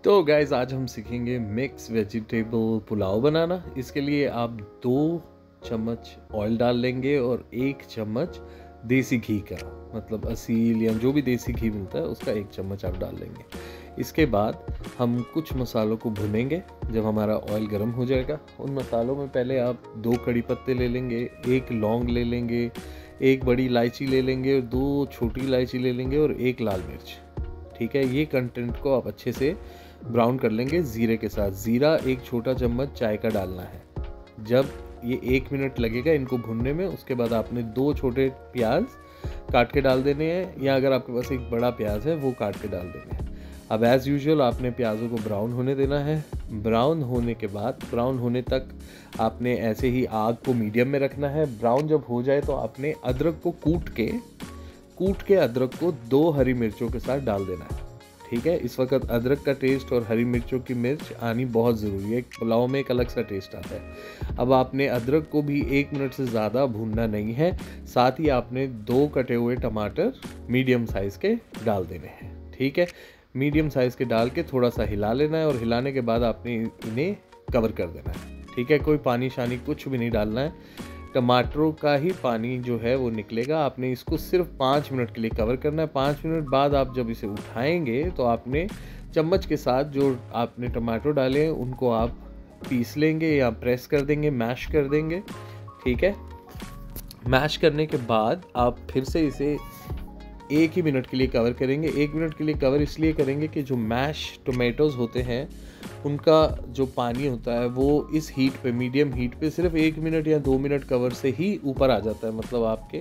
तो गाइज आज हम सीखेंगे मिक्स वेजिटेबल पुलाव बनाना। इसके लिए आप 2 चम्मच ऑयल डाल लेंगे और 1 चम्मच देसी घी का, मतलब असील या जो भी देसी घी मिलता है उसका 1 चम्मच आप डाल लेंगे। इसके बाद हम कुछ मसालों को भुनेंगे। जब हमारा ऑयल गर्म हो जाएगा, उन मसालों में पहले आप 2 कड़ी पत्ते ले लेंगे, 1 लौंग ले लेंगे, 1 बड़ी इलायची ले लेंगे, 2 छोटी इलायची ले लेंगे और 1 लाल मिर्च। ठीक है, ये कंटेंट को आप अच्छे से ब्राउन कर लेंगे जीरे के साथ। जीरा 1 छोटा चम्मच चाय का डालना है। जब ये 1 मिनट लगेगा इनको भुनने में, उसके बाद आपने 2 छोटे प्याज काट के डाल देने हैं, या अगर आपके पास एक बड़ा प्याज है वो काट के डाल देने हैं। अब एज़ यूजुअल आपने प्याज़ों को ब्राउन होने देना है। ब्राउन होने के बाद, ब्राउन होने तक आपने ऐसे ही आग को मीडियम में रखना है। ब्राउन जब हो जाए तो आपने अदरक को कूट के अदरक को 2 हरी मिर्चों के साथ डाल देना है। ठीक है, इस वक्त अदरक का टेस्ट और हरी मिर्चों की मिर्च आनी बहुत ज़रूरी है। पुलाव में एक अलग सा टेस्ट आता है। अब आपने अदरक को भी 1 मिनट से ज़्यादा भूनना नहीं है। साथ ही आपने 2 कटे हुए टमाटर मीडियम साइज़ के डाल देने हैं। ठीक है, मीडियम साइज़ के डाल के थोड़ा सा हिला लेना है और हिलाने के बाद आपने इन्हें कवर कर देना है। ठीक है, कोई पानी शानी कुछ भी नहीं डालना है। टमाटरों का ही पानी जो है वो निकलेगा। आपने इसको सिर्फ 5 मिनट के लिए कवर करना है। 5 मिनट बाद आप जब इसे उठाएंगे तो आपने चम्मच के साथ जो आपने टमाटो डाले हैं उनको आप पीस लेंगे या प्रेस कर देंगे, मैश कर देंगे। ठीक है, मैश करने के बाद आप फिर से इसे 1 ही मिनट के लिए कवर करेंगे। 1 मिनट के लिए कवर इसलिए करेंगे कि जो मैश टोमेटोज़ होते हैं उनका जो पानी होता है वो इस हीट पे, मीडियम हीट पे सिर्फ 1 मिनट या 2 मिनट कवर से ही ऊपर आ जाता है। मतलब आपके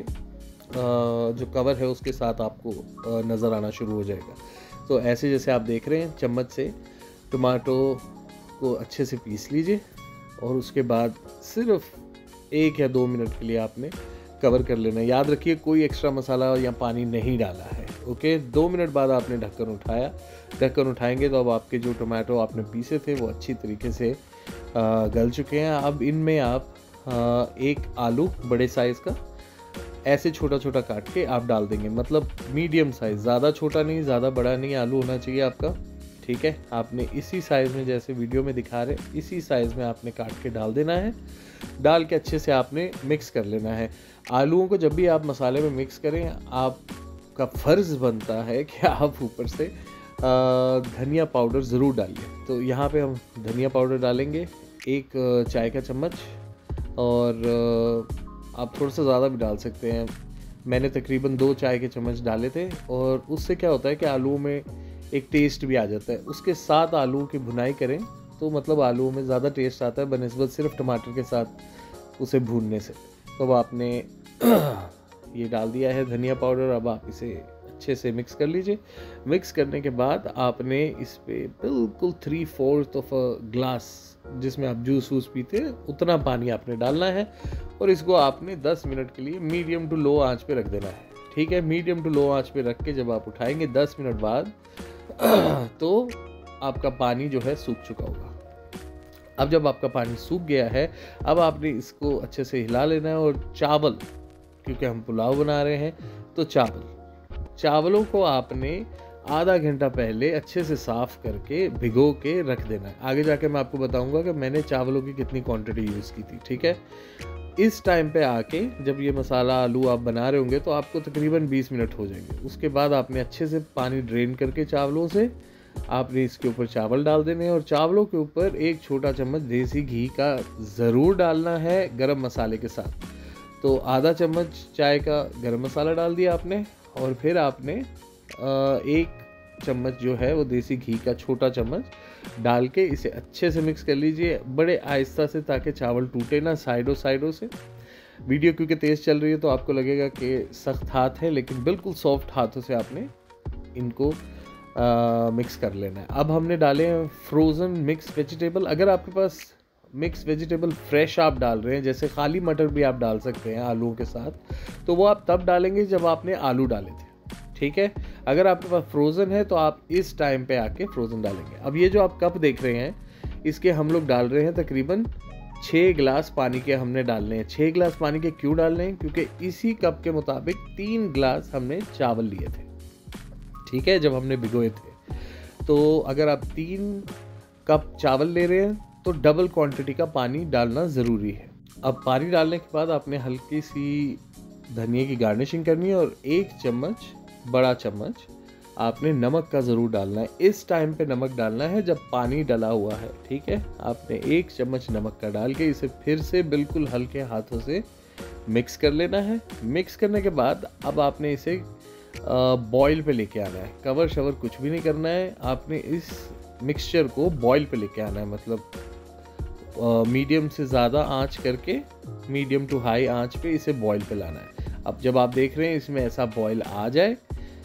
जो कवर है उसके साथ आपको नज़र आना शुरू हो जाएगा। तो ऐसे जैसे आप देख रहे हैं, चम्मच से टमाटो को अच्छे से पीस लीजिए और उसके बाद सिर्फ 1 या 2 मिनट के लिए आपने कवर कर लेना है। याद रखिए कोई एक्स्ट्रा मसाला या पानी नहीं डाला है। ओके, 2 मिनट बाद आपने ढक्कन उठाया। ढक्कन उठाएंगे तो अब आपके जो टमाटो आपने पीसे थे वो अच्छी तरीके से गल चुके हैं। अब इनमें आप 1 आलू बड़े साइज़ का ऐसे छोटा छोटा काट के आप डाल देंगे। मतलब मीडियम साइज़, ज़्यादा छोटा नहीं ज़्यादा बड़ा नहीं आलू होना चाहिए आपका। ठीक है, आपने इसी साइज़ में जैसे वीडियो में दिखा रहे इसी साइज़ में आपने काट के डाल देना है। डाल के अच्छे से आपने मिक्स कर लेना है। आलूओं को जब भी आप मसाले में मिक्स करें, आपका फ़र्ज़ बनता है कि आप ऊपर से धनिया पाउडर ज़रूर डालिए। तो यहाँ पे हम धनिया पाउडर डालेंगे 1 चाय का चम्मच, और आप थोड़ा सा ज़्यादा भी डाल सकते हैं। मैंने तकरीबन 2 चाय के चम्मच डाले थे, और उससे क्या होता है कि आलूओं में एक टेस्ट भी आ जाता है। उसके साथ आलूओं की भुनाई करें तो मतलब आलूओं में ज़्यादा टेस्ट आता है बनिस्बत सिर्फ टमाटर के साथ उसे भूनने से। तो अब आपने ये डाल दिया है धनिया पाउडर। अब आप इसे अच्छे से मिक्स कर लीजिए। मिक्स करने के बाद आपने इस पे बिल्कुल 3/4 ऑफ अ ग्लास, जिसमें आप जूस वूस पीते हैं उतना पानी आपने डालना है, और इसको आपने 10 मिनट के लिए मीडियम टू लो आंच पे रख देना है। ठीक है, मीडियम टू लो आंच पे रख के जब आप उठाएंगे 10 मिनट बाद तो आपका पानी जो है सूख चुका होगा। अब जब आपका पानी सूख गया है, अब आपने इसको अच्छे से हिला लेना है। और चावल, क्योंकि हम पुलाव बना रहे हैं तो चावलों को आपने आधा घंटा पहले अच्छे से साफ़ करके भिगो के रख देना है। आगे जाके मैं आपको बताऊंगा कि मैंने चावलों की कितनी क्वांटिटी यूज़ की थी। ठीक है, इस टाइम पे आके जब ये मसाला आलू आप बना रहे होंगे तो आपको तकरीबन 20 मिनट हो जाएंगे। उसके बाद आपने अच्छे से पानी ड्रेन करके चावलों से आपने इसके ऊपर चावल डाल देने हैं, और चावलों के ऊपर 1 छोटा चम्मच देसी घी का ज़रूर डालना है गरम मसाले के साथ। तो आधा चम्मच चाय का गरम मसाला डाल दिया आपने, और फिर आपने 1 चम्मच जो है वो देसी घी का छोटा चम्मच डाल के इसे अच्छे से मिक्स कर लीजिए, बड़े आहिस्ता से, ताकि चावल टूटे ना साइडों से। वीडियो क्योंकि तेज़ चल रही है तो आपको लगेगा कि सख्त हाथ है, लेकिन बिल्कुल सॉफ्ट हाथों से आपने इनको मिक्स कर लेना है। अब हमने डाले हैं फ्रोज़न मिक्स वेजिटेबल। अगर आपके पास मिक्स वेजिटेबल फ्रेश आप डाल रहे हैं, जैसे खाली मटर भी आप डाल सकते हैं आलूओं के साथ, तो वो आप तब डालेंगे जब आपने आलू डाले थे। ठीक है, अगर आपके पास फ्रोज़न है तो आप इस टाइम पे आके फ्रोज़न डालेंगे। अब ये जो आप कप देख रहे हैं, इसके हम लोग डाल रहे हैं तकरीबन 6 गिलास पानी के हमने डालने हैं। 6 गिलास पानी के क्यों डालने हैं? क्योंकि इसी कप के मुताबिक 3 गिलास हमने चावल लिए थे। ठीक है, जब हमने भिगोए थे। तो अगर आप 3 कप चावल ले रहे हैं तो डबल क्वांटिटी का पानी डालना ज़रूरी है। अब पानी डालने के बाद आपने हल्की सी धनिया की गार्निशिंग करनी है और 1 चम्मच, बड़ा चम्मच आपने नमक का ज़रूर डालना है। इस टाइम पे नमक डालना है जब पानी डला हुआ है, ठीक है। आपने 1 चम्मच नमक का डाल के इसे फिर से बिल्कुल हल्के हाथों से मिक्स कर लेना है। मिक्स करने के बाद अब आपने इसे बॉईल पे लेके आना है। कवर शवर कुछ भी नहीं करना है, आपने इस मिक्सचर को बॉईल पे लेके आना है, मतलब मीडियम से ज़्यादा आंच करके, मीडियम टू हाई आंच पे इसे बॉईल पे लाना है। अब जब आप देख रहे हैं इसमें ऐसा बॉईल आ जाए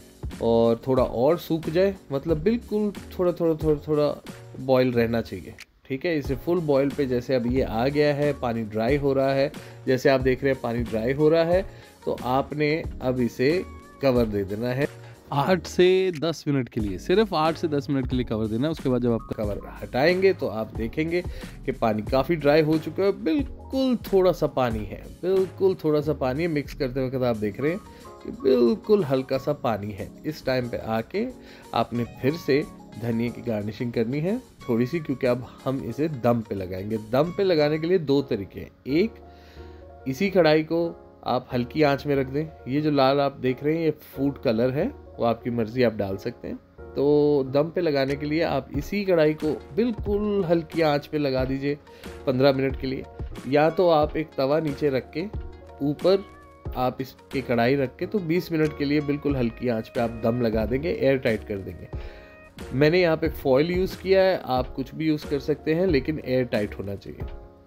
और थोड़ा और सूख जाए, मतलब बिल्कुल थोड़ा बॉईल रहना चाहिए, ठीक है। इसे फुल बॉईल पे जैसे अब ये आ गया है, पानी ड्राई हो रहा है, जैसे आप देख रहे हैं पानी ड्राई हो रहा है, तो आपने अब इसे कवर दे देना है 8 से 10 मिनट के लिए, सिर्फ 8 से 10 मिनट के लिए कवर देना है। उसके बाद जब आप कवर हटाएंगे तो आप देखेंगे कि पानी काफ़ी ड्राई हो चुका है, बिल्कुल थोड़ा सा पानी है, बिल्कुल थोड़ा सा पानी है। मिक्स करते वक्त आप देख रहे हैं कि बिल्कुल हल्का सा पानी है। इस टाइम पे आके आपने फिर से धनिया की गार्निशिंग करनी है थोड़ी सी, क्योंकि अब हम इसे दम पे लगाएंगे। दम पे लगाने के लिए 2 तरीके हैं। एक, इसी कढ़ाई को आप हल्की आंच में रख दें। ये जो लाल आप देख रहे हैं ये फूड कलर है, वो आपकी मर्ज़ी, आप डाल सकते हैं। तो दम पे लगाने के लिए आप इसी कढ़ाई को बिल्कुल हल्की आंच पे लगा दीजिए 15 मिनट के लिए। या तो आप एक तवा नीचे रख के ऊपर आप इसके कढ़ाई रख के तो 20 मिनट के लिए बिल्कुल हल्की आंच पे आप दम लगा देंगे, एयर टाइट कर देंगे। मैंने यहाँ पे फॉइल यूज़ किया है, आप कुछ भी यूज़ कर सकते हैं, लेकिन एयर टाइट होना चाहिए।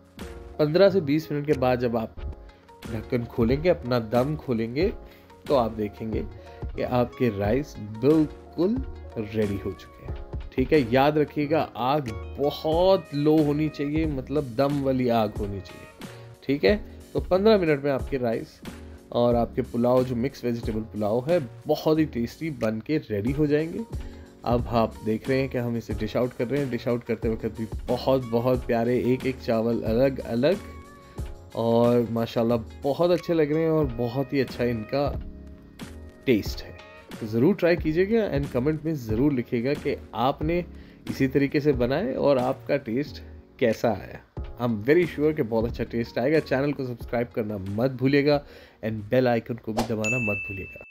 15 से 20 मिनट के बाद जब आप ढक्कन खोलेंगे, अपना दम खोलेंगे, तो आप देखेंगे कि आपके राइस बिल्कुल रेडी हो चुके हैं, ठीक है। याद रखिएगा आग बहुत लो होनी चाहिए, मतलब दम वाली आग होनी चाहिए, ठीक है। तो 15 मिनट में आपके राइस और आपके पुलाव, जो मिक्स वेजिटेबल पुलाव है, बहुत ही टेस्टी बन के रेडी हो जाएंगे। अब आप देख रहे हैं कि हम इसे डिश आउट कर रहे हैं। डिश आउट करते वक्त भी बहुत प्यारे एक एक चावल अलग अलग और माशाल्लाह बहुत अच्छे लग रहे हैं और बहुत ही अच्छा इनका टेस्ट है। तो ज़रूर ट्राई कीजिएगा एंड कमेंट में ज़रूर लिखिएगा कि आपने इसी तरीके से बनाए और आपका टेस्ट कैसा आया। आई एम वेरी श्योर कि बहुत अच्छा टेस्ट आएगा। चैनल को सब्सक्राइब करना मत भूलिएगा एंड बेल आइकन को भी दबाना मत भूलिएगा।